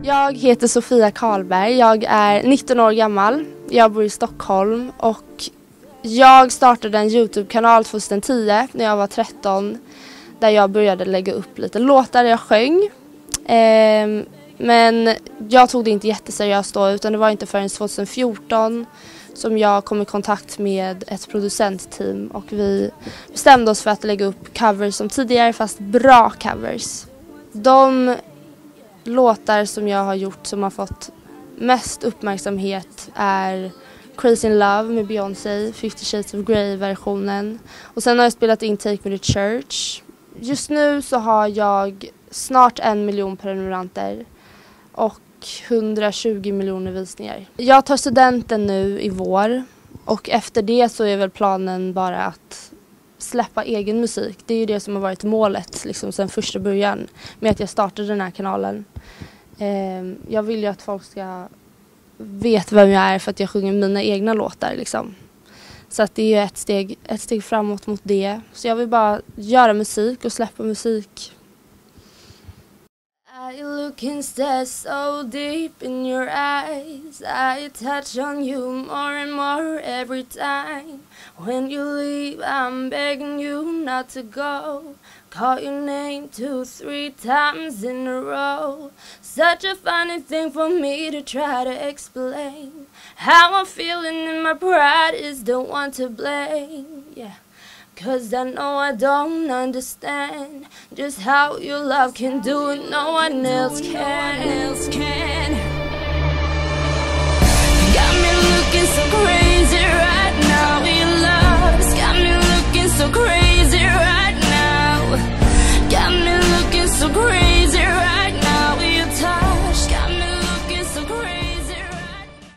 Jag heter Sofia Karlberg, jag är 19 år gammal, jag bor i Stockholm och jag startade en YouTube-kanal 2010 när jag var 13 där jag började lägga upp lite låtar jag sjöng. Men jag tog det inte jätteseriöst då, utan det var inte förrän 2014 som jag kom i kontakt med ett producentteam och vi bestämde oss för att lägga upp covers som tidigare, fast bra covers. De låtar som jag har gjort som har fått mest uppmärksamhet är Crazy in Love med Beyoncé, 50 Shades of Grey-versionen. Och sen har jag spelat in Take Me to Church. Just nu så har jag snart 1 miljon prenumeranter och 120 miljoner visningar. Jag tar studenten nu i vår och efter det så är väl planen bara att släppa egen musik. Det är ju det som har varit målet liksom, sedan första början med att jag startade den här kanalen. Jag vill ju att folk ska veta vem jag är för att jag sjunger mina egna låtar. Liksom. Så att det är ett steg framåt mot det. Så jag vill bara göra musik och släppa musik. I look instead so deep in your eyes. I touch on you more and more every time. When you leave, I'm begging you not to go. Call your name 2-3 times in a row. Such a funny thing for me to try to explain. How I'm feeling in my pride is the one to blame. Yeah. 'Cause I know I don't understand just how your love can do it, no one else can.